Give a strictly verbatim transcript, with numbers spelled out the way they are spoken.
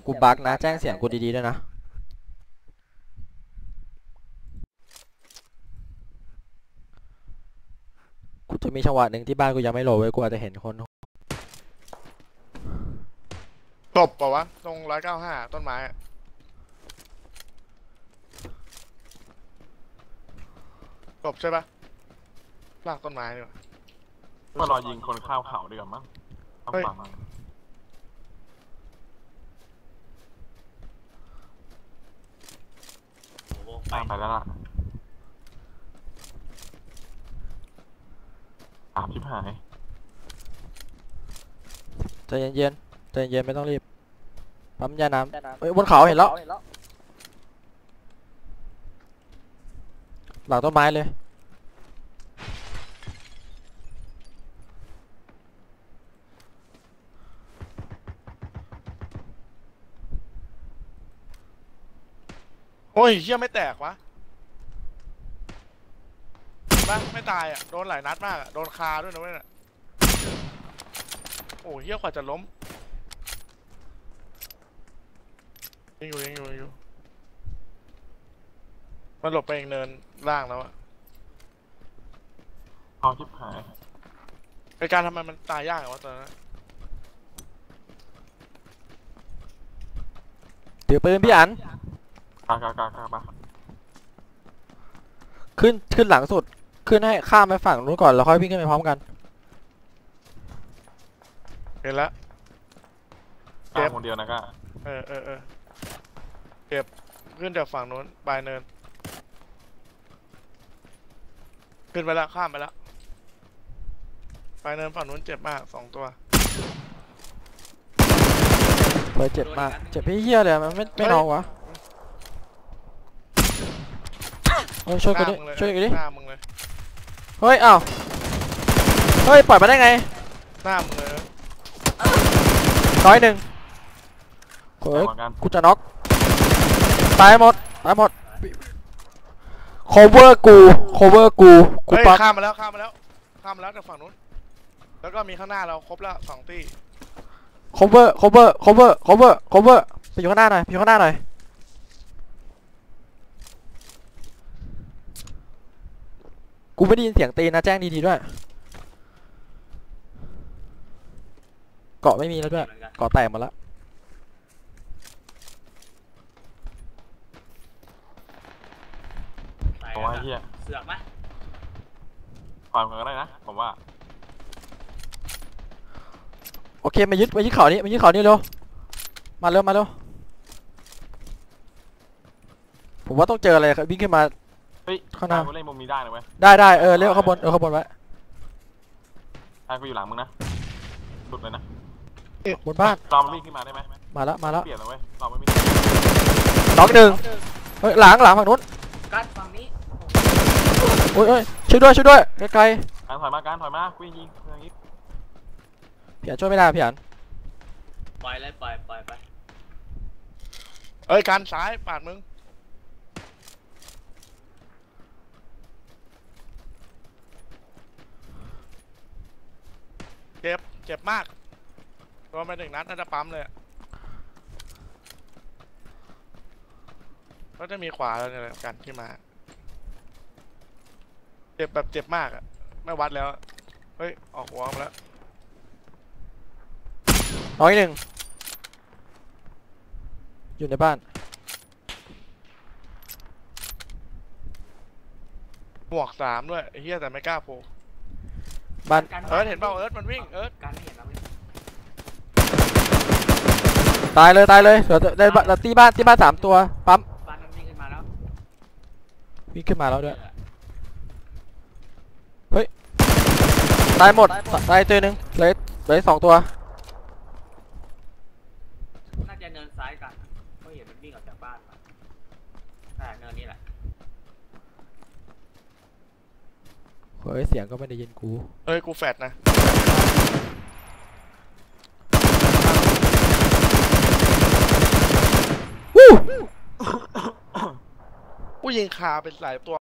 กูบั๊กนะแจ้งเสียงกูดีๆด้วยนะกูจะมีจังหวะหนึ่งที่บ้านกูยังไม่โหลดไว้กูอาจจะเห็นคนตบปะวะตรงร้อยเก้าห้าต้นไม้ตบใช่ปะลากต้นไม้ดีกว่าก็รอยิงคนข้าวเขาดีกว่ามั้งต้องฟังตามไปแล้วล่ะอาบชิบหายใจเย็นๆใจเย็นไม่ต้องรีบปั๊มยาน้ำเฮ้ยบนเขาเห็นแล้วหลังต้นไม้เลยโอ้ยเหี้ยไม่แตกวะบ้างไม่ตายอ่ะโดนหลายนัดมากอ่ะโดนคาด้วยนะเว้ยโอ้ยเหี้ยกว่าจะล้มยังอยู่ยังอยู่ยังอยู่มันหลบไปเองเนินล่างแล้วอะเอาชิบหายไอการทำไมมันตายยากวะตอนนั้นถือปืนพี่อันกากากากาปะขึ้นขึ้นหลังสุดขึ้นให้ข้ามไปฝั่งนู้นก่อนแล้วค่อยวิ่งขึ้นไปพร้อมกันเห็นแล้วเก็บคนเดียวนะก็เออเออเออเก็บขึ้นจากฝั่งนู้นปลายเนินขึ้นไปแล้วข้ามไปแล้วปลายเนินฝั่งนู้นเจ็บมากสองตัวเฮ้ยเจ็บมากเจ็บพี่เหี้ยเลยมันไม่ไม่นอนวะเฮ้ยช่วยกูดิช่วยกูดิหน้ามึงเลยเฮ้ยอ้าวเฮ้ยปล่อยมาได้ไงหน้ามึงเลยร้อยหนึ่งเฮ้ยกูจะน็อกตายหมดตายหมด cover กู cover กูกูปักข้ามมาแล้วข้ามมาแล้วข้ามมาแล้วจากฝั่งนู้นแล้วก็มีข้างหน้าเราครบแล้วสองตี cover cover cover cover cover ไปอยู่ข้างหน้าหน่อยไปอยู่ข้างหน้าหน่อยกูไม่ได้ยินเสียงตีนนะแจ้งดีๆด้วยเกาะไม่มีแล้วด้วยเกาะแตกหมดแล้วผมว่าเฮียเสือกไหมความกันก็ได้นะผมว่าโอเคมายึดมายึดเขานี้มายึดเขานี้เร็วมาเร็วมาเร็วผมว่าต้องเจออะไรครับวิ่งขึ้นมาเฮ้ยข้างหน้ากูเล่นมุมนี้ได้เลยเว้ยได้ได้เออเลี้ยวข้างบนเออข้างบนไว้ไอ้กูอยู่หลังมึงนะสุดเลยนะบนบ้านเราวิ่งขึ้นมาได้ไหมมาแล้วมาแล้วเปลี่ยนเลยเว้ยเราไม่มีน็อกหนึ่งเฮ้ยหลังหลังฝั่งนู้นการฝั่งนี้โอ้ยเอ้ยช่วยด้วยช่วยด้วยไกลๆการถอยมาการถอยมากูยิงอย่างนี้พี่อันช่วยไม่ได้พี่อันปล่อยเลยปล่อยปล่อยไปเอ้ยการซ้ายปาดมึงเจ็บเจ็บมากโดนไปหนึ่งนัดน่าจะปั๊มเลยก็จะมีขวาแล้วเนี่ยกันที่มาเจ็บแบบเจ็บมากอะไม่วัดแล้วเฮ้ยออกหัวมาแล้วน้อยหนึ่งอยู่ในบ้านหมวกสามด้วยเฮียแต่ไม่กล้าโผล่บ้านเอิร์ธเห็นเปล่าเอิร์ธมันวิ่งเอิร์ธการไม่เห็นแล้วตายเลยตายเลยเดี๋ยวได้บ้านตีบ้านตีบ้านสามตัวปั๊มบ้านมันวิ่งขึ้นมาแล้ววิ่งขึ้นมาแล้วด้วยเฮ้ยตายหมดตายตัวหนึ่งเลยเลยสองตัวน่าจะเนินซ้ายกันเพราะเห็นมันวิ่งออกจากบ้านมาแต่เนินนี้แหละเฮ้ยเสียงก็ไม่ได้ยินกูเฮ้ยกูแฟดนะวู้กูยิงคาเป็นหลายตัว